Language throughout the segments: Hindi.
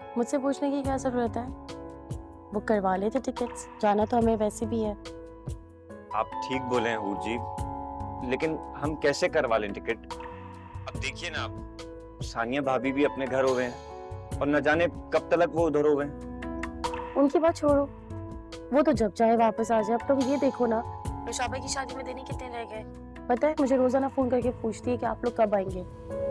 मुझसे पूछने की क्या जरूरत है? बुक करवा लेते टिकट्स, जाना तो हमें वैसे भी है। आप ठीक बोले हैं हूर जी, लेकिन हम कैसे करवा लें टिकट? अब देखिए ना, आप सानिया भाभी भी अपने घर हो गए हैं और न जाने कब तक वो उधर हो गए। उनकी बात छोड़ो, वो तो जब चाहे वापस आ जाए। अब तुम ये देखो ना, नौशाबा की शादी में देने कितने रह गए। पता है, मुझे रोजाना फोन करके पूछती है कि आप लोग कब आएंगे,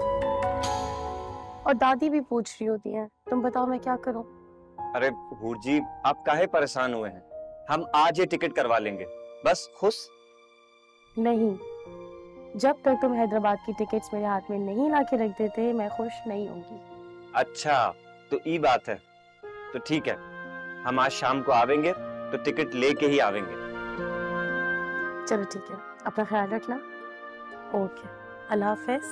और दादी भी पूछ रही होती है। तुम बताओ मैं क्या करूं? अरे हूर जी, आप काहे परेशान हुए हैं? हम आज ये टिकट करवा लेंगे, बस खुश। नहीं, जब तक तुम हैदराबाद की टिकट्स मेरे हाथ में नहीं ला के रख देते, मैं खुश नहीं होंगी। अच्छा, तो ये बात है। तो ठीक है, हम आज शाम को आवेंगे तो टिकट लेके ही आवेंगे। चलो ठीक है, अपना ख्याल रखना। ओके, अल्लाह हाफिज।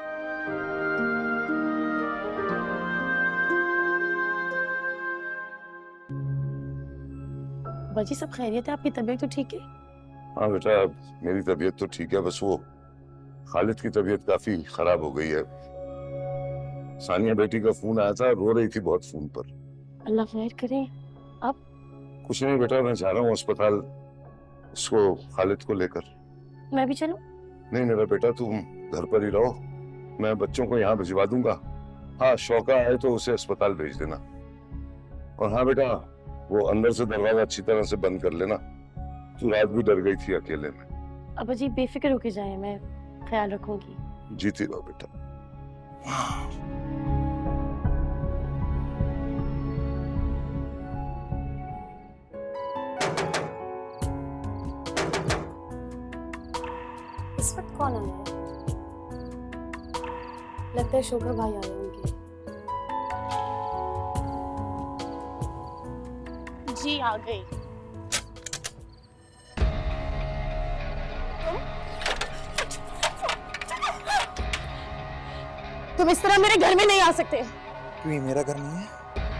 बाजी सब खैरियत है? आपकी तबीयत तो ठीक है? हाँ बेटा, मेरी तबीयत तो ठीक है, बस वो खालिद की तबीयत काफी खराब हो गई है। सानिया बेटी का फोन आया था, रो रही थी बहुत फोन पर। अल्लाह खैर करे। अब कुछ नहीं बेटा, मैं जा रहा हूँ अस्पताल उसको, खालिद को लेकर। मैं भी चलूं? नहीं मेरा बेटा, तुम घर पर ही रहो, मैं बच्चों को यहाँ भिजवा दूंगा। हाँ, शौका है तो उसे अस्पताल भेज देना। और हाँ बेटा, वो अंदर से दरवाजा अच्छी तरह से बंद कर लेना। तू रात भी डर गई थी अकेले में। अब जी बेफिक्र होके जाए, मैं ख्याल रखूंगी। जीती रहो बेटा। इस वक्त कौन आया है? लगता है शोभा भाई आए होंगे। जी आ गई। तुम इस तरह मेरे घर में नहीं आ सकते। क्यों, ये मेरा घर नहीं है?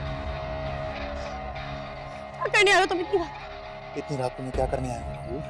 क्या करने आए हो तुम इतनी रात को मैं क्या करने आया हूँ?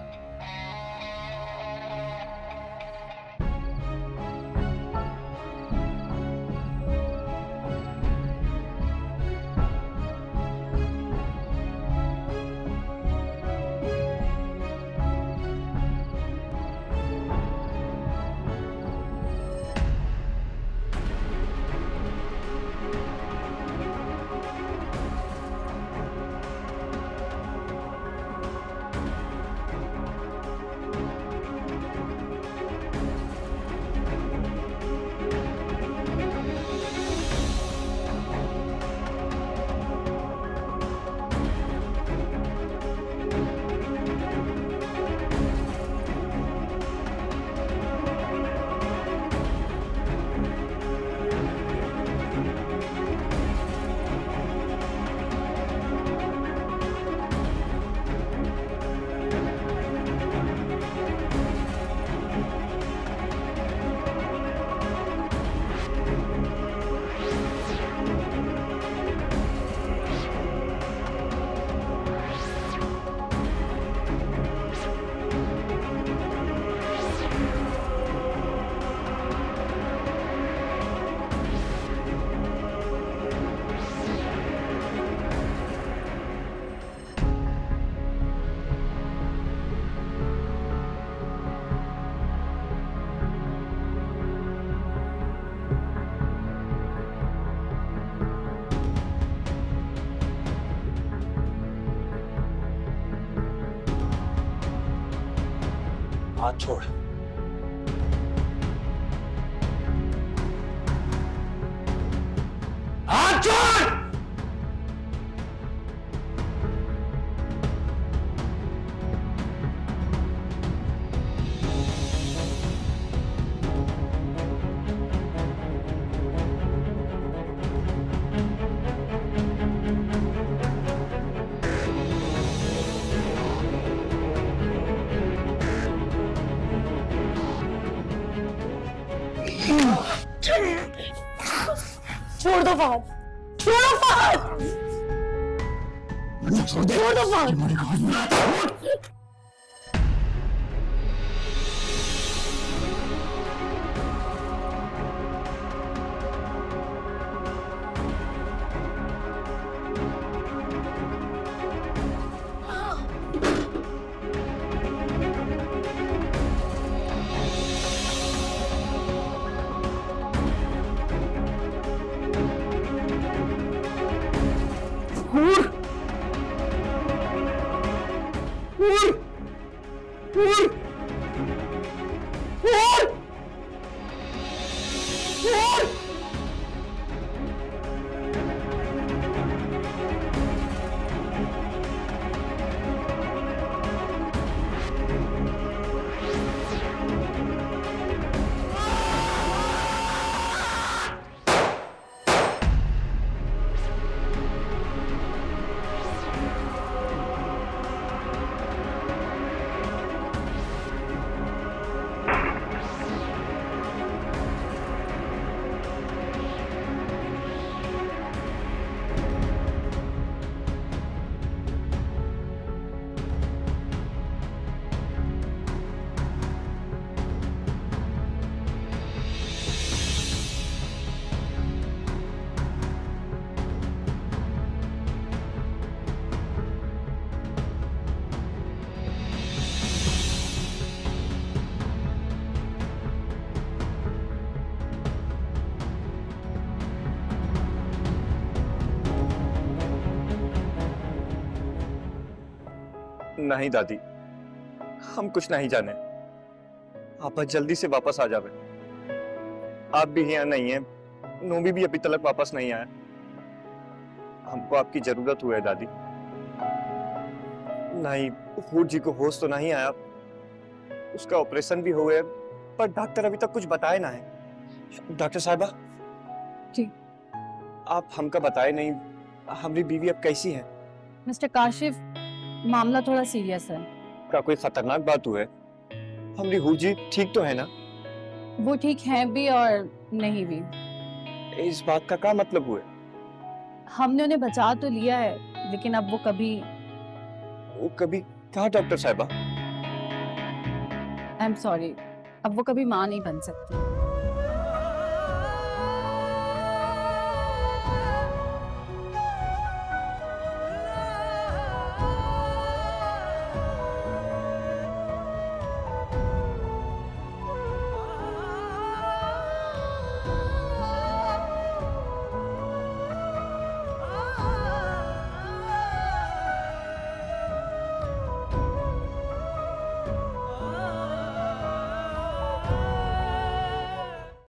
हाथ छोड़। हाथ छोड़। छोड़ दो फहद, छोड़ो फहद, छोड़ दो फहद। नूर नूर नूर नूर नूर नहीं दादी, हम कुछ नहीं जाने। आप बस जल्दी से वापस आ जावे। आप भी यहाँ नहीं है, नोबी भी अभी तक वापस नहीं आया। हमको आपकी जरूरत हुई है दादी। नहीं, हूर जी को होश तो नहीं आया, उसका ऑपरेशन भी हो गया, पर डॉक्टर अभी तक कुछ बताए ना है। डॉक्टर साहिबा जी। आप हमका बताए नहीं, हमारी बीवी अब कैसी है? मिस्टर काशिफ, मामला थोड़ा सीरियस है। क्या कोई खतरनाक बात हुई है? हमारी हूर जी ठीक तो है ना? वो ठीक है भी और नहीं भी। इस बात का क्या मतलब हुआ? हमने उन्हें बचा तो लिया है, लेकिन अब वो कभी कहा डॉक्टर साहिबा? आई एम सॉरी, अब वो कभी माँ नहीं बन सकती।